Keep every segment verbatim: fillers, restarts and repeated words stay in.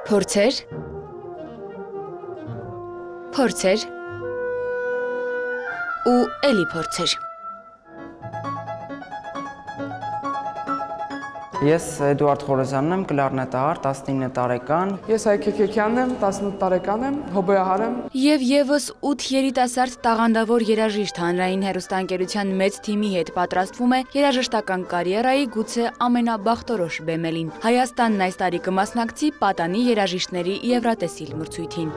Փորձեր, փորձեր ու էլի փորձեր։ Ես Էդուարդ Խորոզյանն եմ, կլարնետահար, տասնինը տարեկան։ Ես Հայկ Քեքեքյանն եմ, տասնութ տարեկան եմ, հոբոյահար եմ։ Եվ եւս ութ երիտասարդ տաղանդավոր երաժիշտ հանրային հեռուստաընկերության մեծ թիմի հետ պատրաստվում է երաժշտական կարիերայի գուցե ամենաբախտորոշ բեմելին։ Հայաստանն այս տարի կմասնակցի Պատանի երաժիշտների Եվրատեսիլ մրցույթին։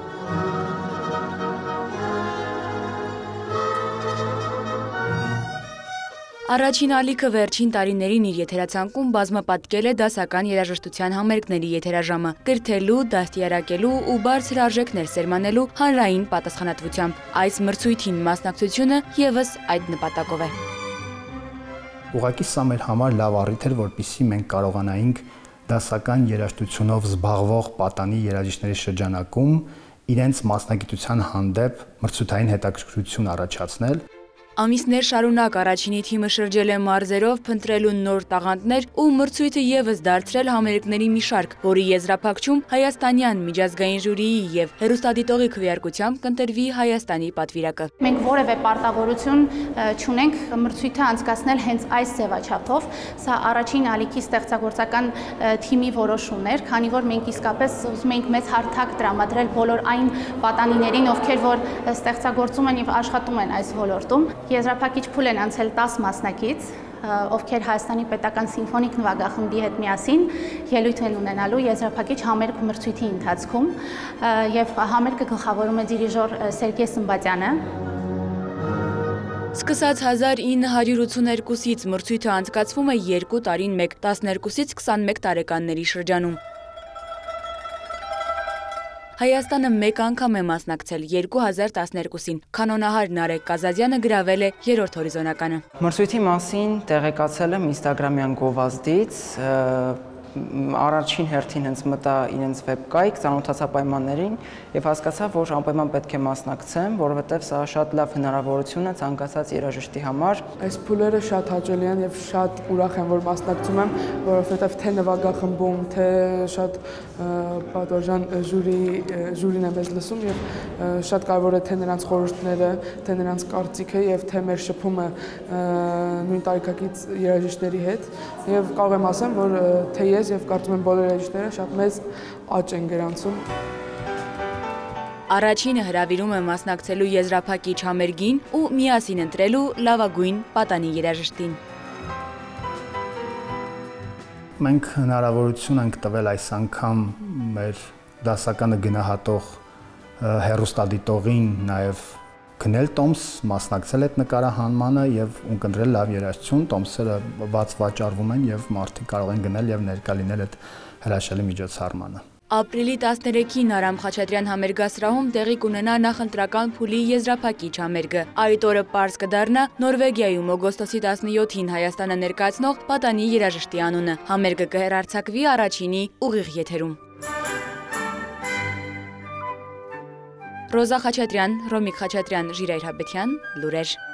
Առաջին ալիքը վերջին տարիներին իր եթերացանկում բազմապատկել է դասական երաժշտության համերգների եթերաժամը, կրթելու, դաստիարակելու ու բարձր արժեքներ սերմանելու հանրային պատասխանատվությամբ։ Այս մրցույթին մասնակցությունը եւս այդ նպատակով է։ Ուղղակի սա մեր համար լավ առիթ էր, որպեսզի մենք կարողանայինք դասական երաժշտությունով զբաղվող պատանի երաժիշտների շրջանակում իրենց մասնագիտության հանդեպ մրցութային հետաքրքրություն առաջացնել։ Ամիսներ շարունակ առաջինի թիմը շրջել է մարզերով, փնտրելու նոր տաղանդներ ու մրցույթը եւս դարձրել համերգների մի շարք, որի եզրափակչում հայաստանյան միջազգային ժյուրիի եւ հեռուստադիտողի քվեարկությամբ կընտրվի Հայաստանի պատվիրակը։ Մենք որևէ պարտավորություն չունենք մրցույթը անցկացնել հենց այս ձևաչափով, սա առաջին ալիքի ստեղծագործական թիմի որոշումն էր, քանի որ մենք իսկապես ուզում ենք մեծ հարթակ տրամադրել բոլոր այն պատանիներին, ովքեր որ ստեղծագործում են եւ աշխատում են այս ոլորտում։ Եզրափակիչ փուլ են անցել տասը մասնակից, ովքեր Հայաստանի պետական սիմֆոնիկ նվագախմբի հետ միասին ելույթ են ունենալու եզրափակիչ համերգ մրցույթի ընթացքում եւ համերգը գլխավորում է դիրիժոր Սերգեյ Սմբատյանը։ Սկսած հազար ինը հարյուր ութսուներկուսից մրցույթը անցկացվում է երկու տարին մեկ, տասներկուսից քսանմեկ տարեկանների շրջանում։ Հայաստանը մեկ անգամ է մասնակցել երկու հազար տասներկուսին, կանոնահար Նարեկ Կազազյանը գրավել է երրորդ հորիզոնականը։ Մրցույթի մասին տեղեկացել եմ Instagram-յան գովազդից, առաջին հերթին հենց մտա իրենց վեբկայք, ծանոթացա պայմաններին եւ հասկացա, որ անպայման պետք է մասնակցեմ, որովհետեւ սա շատ լավ հնարավորություն է ցանկացած երաժշտի համար։ Այս փուլերը շատ հաճելի են եւ շատ ուրախ եմ, որ մասնակցում եմ, որովհետեւ թե նվագախմբում, թե շատ պատվարժան ժյուրի ժյուրին է մեզ լսում եւ շատ կարեւոր է թե նրանց խորհուրդները, թե նրանց կարծիքը եւ թե մեր շփումը նույն տարիքակից երաժիշտների հետ եւ կարող եմ ասեմ, որ թե ես եւ կարծում եմ բոլոր երաժիշտները շատ մեծ աճ են գրանցում։ Առաջինը հրավիրում է մասնակցելու եզրափակիչ համերգին ու միասին ընտրելու լավագույն պատանի երաժշտին։ Մենք հնարավորություն ենք տվել այս անգամ մեր դասականը գնահատող հեռուստադիտողին նաև գնել տոմս, մասնակցել այդ նկարահանմանը եւ ունկնդրել լավ երաժշտություն, տոմսերը բաց վաճառվում են եւ մարդիկ կարող են գնել եւ ներկա լինել այդ հրաշալի միջոցառմանը։ Ապրիլի տասներեքին Արամ Խաչատրյան համերգասրահում տեղի կունենա նախընտրական փուլի եզրափակիչ համերգը։ Այդ օրը պարզ կդառնա Նորվեգիայում օգոստոսի տասնյոթին Հայաստանը ներկայացնող պատանի երաժշտի անունը։ Համերգը կհեռարձակվի առաջինի ուղիղ եթերում։ Ռոզա Խաչատրյան, Ռոմիկ Խաչատրյան, Ժիրայր Հաբետյան, լուրեր։